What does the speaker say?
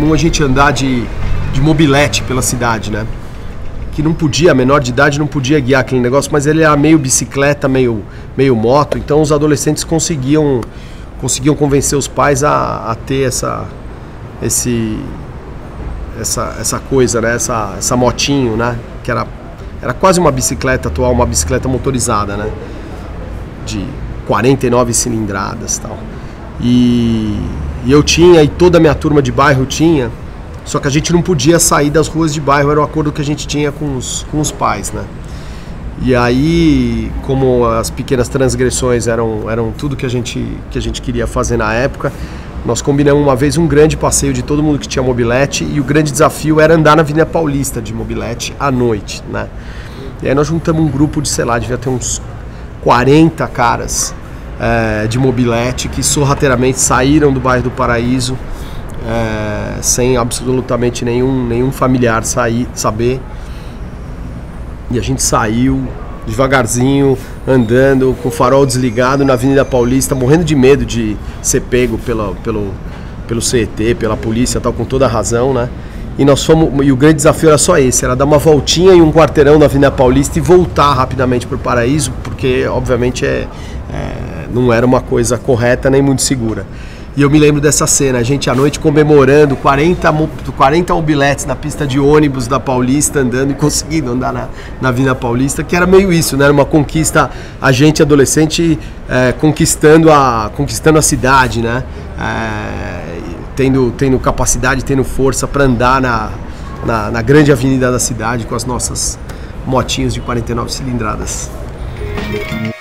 comum a gente andar de mobilete pela cidade, né? Que não podia, menor de idade não podia guiar aquele negócio, mas ele era meio bicicleta, meio moto, então os adolescentes conseguiam convencer os pais a ter essa coisa, né? Essa motinho, né? Que era quase uma bicicleta atual, uma bicicleta motorizada, né? De 49 cilindradas e tal. E eu tinha, e toda a minha turma de bairro tinha, só que a gente não podia sair das ruas de bairro, era o acordo que a gente tinha com os pais, né? E aí, como as pequenas transgressões eram tudo que a gente queria fazer na época, nós combinamos uma vez um grande passeio de todo mundo que tinha mobilete, e o grande desafio era andar na Avenida Paulista de mobilete à noite, né? E aí nós juntamos um grupo de, sei lá, devia ter uns 40 caras de mobilete que sorrateiramente saíram do bairro do Paraíso, sem absolutamente nenhum familiar saber. E a gente saiu devagarzinho, andando, com o farol desligado na Avenida Paulista, morrendo de medo de ser pego pelo CET, pela polícia, tal, com toda a razão, né? E nós fomos, e o grande desafio era só esse, era dar uma voltinha em um quarteirão da Avenida Paulista e voltar rapidamente para o Paraíso, porque obviamente não era uma coisa correta nem muito segura. E eu me lembro dessa cena, a gente à noite comemorando 40 mobiletes na pista de ônibus da Paulista, andando e conseguindo andar na Avenida Paulista, que era meio isso, né? Era uma conquista, a gente adolescente conquistando a cidade, né? Tendo capacidade, tendo força para andar na grande avenida da cidade com as nossas motinhas de 49 cilindradas.